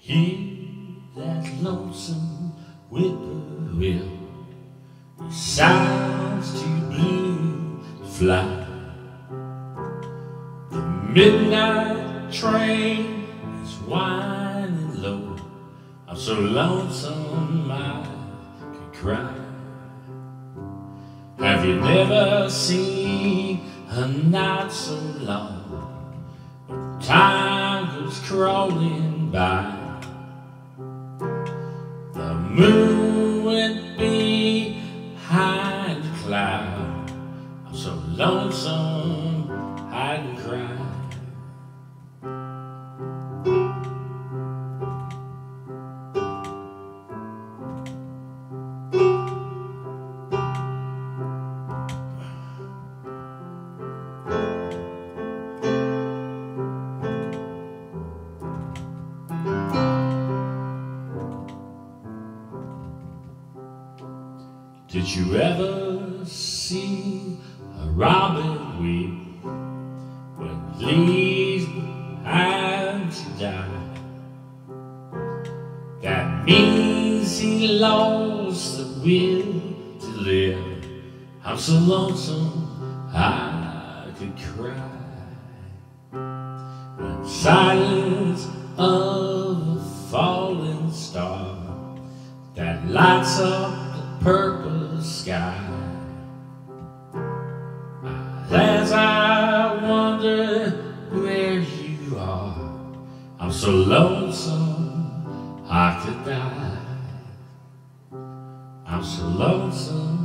Hear that lonesome whippoorwill, it sounds too blue to fly. The midnight train is whining low. I'm so lonesome I could cry. Have you never seen a night so long when time goes crawling by? The moon went behind a cloud. I'm so lonesome I can cry. Did you ever see a robin weep when leaves behind to die? That means he lost the will to live. I'm so lonesome I could cry. The silence of a falling star that lights up the purple sky. As I wonder where you are, I'm so lonesome I could die. I'm so lonesome